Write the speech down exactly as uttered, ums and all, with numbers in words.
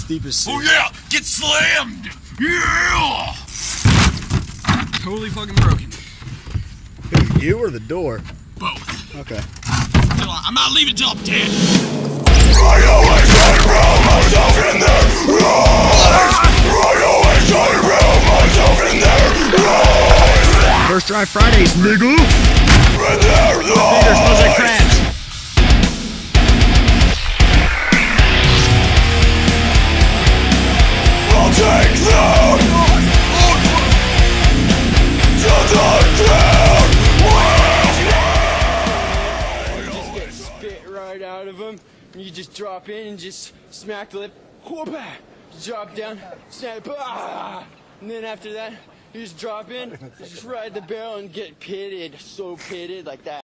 steep as Oh yeah! Get slammed! Yeah! Totally fucking broken. Who, you or the door? Both. Okay. Till I, I'm not leaving till I'm dead. I always try to drown myself in there. I always try to drown myself in there. First Try Fridays, nigga! Right there, the Fingers smells like crabs. I'll take them to the ground. You just get spit right out of them, and you just drop in and just smack the lip, whoop, drop down, snap, ah, and then after that, you just drop in, you just ride the barrel and get pitted, so pitted like that.